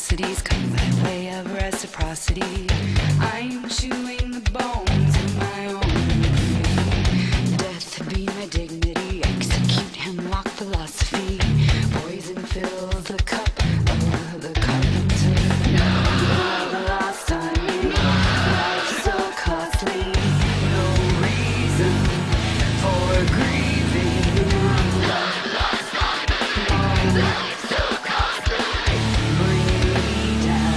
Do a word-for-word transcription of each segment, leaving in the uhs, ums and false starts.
atrocities come by way of reciprocity. I'm chewing the bones of my own. Death be my dignity, execute hemlock philosophy. Poison fills the cup of the carpenter. Oh, the last time, life's so costly. No reason for grieving. Life's so costly. Bring me down.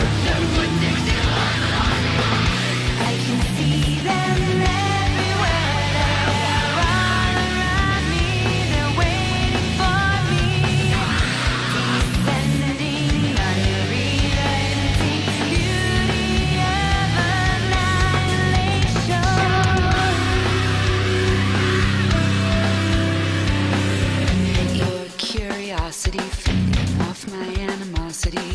I can see them everywhere. They're all around me. They're waiting for me. Descending, unrelenting beauty of annihilation. Your curiosity feeding off my animosity.